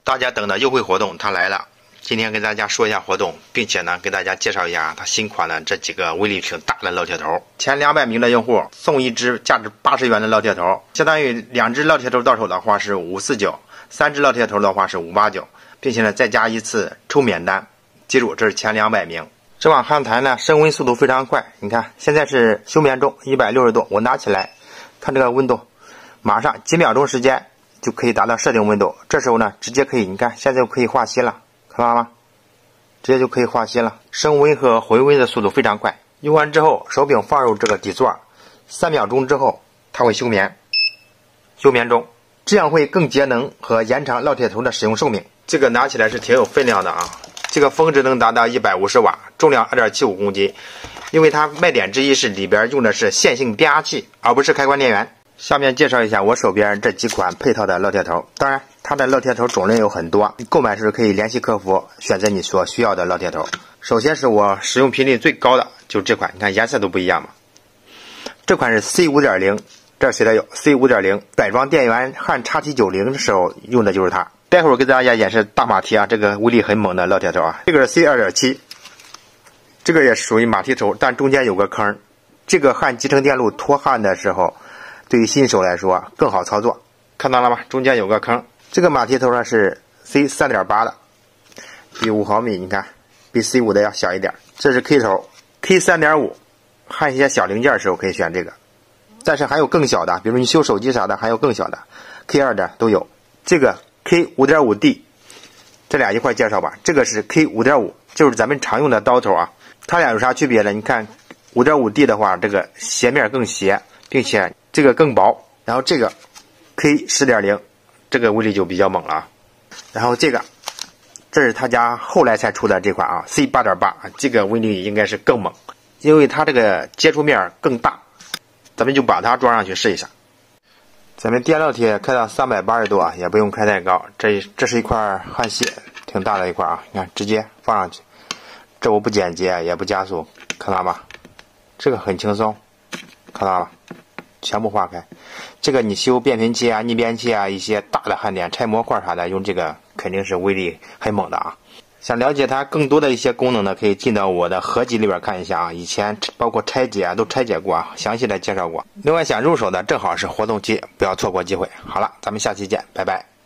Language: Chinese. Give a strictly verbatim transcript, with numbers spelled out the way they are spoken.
大家等的优惠活动它来了，今天跟大家说一下活动，并且呢给大家介绍一下它新款的这几个威力挺大的烙铁头。前两百名的用户送一支价值八十元的烙铁头，相当于两只烙铁头到手的话是五四九，三只烙铁头的话是五八九，并且呢再加一次抽免单。记住，这是前两百名。这碗焊材呢升温速度非常快，你看现在是休眠中一百六十度，我拿起来看这个温度，马上几秒钟时间就可以达到设定温度。这时候呢直接可以，你看现在就可以化锡了，看到了吗？直接就可以化锡了，升温和回温的速度非常快。用完之后手柄放入这个底座，三秒钟之后它会休眠，休眠中，这样会更节能和延长烙铁头的使用寿命。这个拿起来是挺有分量的啊，这个峰值能达到一百五十瓦，重量 二点七五公斤。因为它卖点之一是里边用的是线性变压器，而不是开关电源。下面介绍一下我手边这几款配套的烙铁头，当然它的烙铁头种类有很多，购买时可以联系客服选择你所需要的烙铁头。首先是我使用频率最高的就是这款，你看颜色都不一样嘛。这款是 C 五点零， 这写的有 C 五点零， 改装电源焊 X T 九零 的时候用的就是它。待会儿给大家演示大马蹄啊，这个威力很猛的烙铁头啊。这个是 C 二点七， 这个也属于马蹄头，但中间有个坑。这个焊集成电路脱焊的时候，对于新手来说更好操作，看到了吗？中间有个坑。这个马蹄头呢是 C 三点八 的，比五毫米，你看比 C 五 的要小一点。这是 K 头 K 三点五， 焊一些小零件的时候可以选这个，但是还有更小的，比如你修手机啥的还有更小的 K 二 的都有。这个 K 五点五 D， 这俩一块介绍吧。这个是 K 五点五， 就是咱们常用的刀头啊。它俩有啥区别呢？你看 五点五 D 的话，这个斜面更斜，并且这个更薄。然后这个 K 十点零， 这个威力就比较猛了啊。然后这个这是他家后来才出的这款啊 C 八点八， 这个威力应该是更猛，因为它这个接触面更大。咱们就把它装上去试一下。咱们电烙铁开到三百八十度啊，也不用开太高。这这是一块焊锡，挺大的一块啊，你看直接放上去，这我不剪接也不加速，看到吗？这个很轻松，看到了，全部化开。这个你修变频器啊、逆变器啊，一些大的焊点、拆模块啥的，用这个肯定是威力很猛的啊。想了解它更多的一些功能呢，可以进到我的合集里边看一下啊，以前包括拆解啊都拆解过啊，详细的介绍过。另外想入手的正好是活动期，不要错过机会。好了，咱们下期见，拜拜。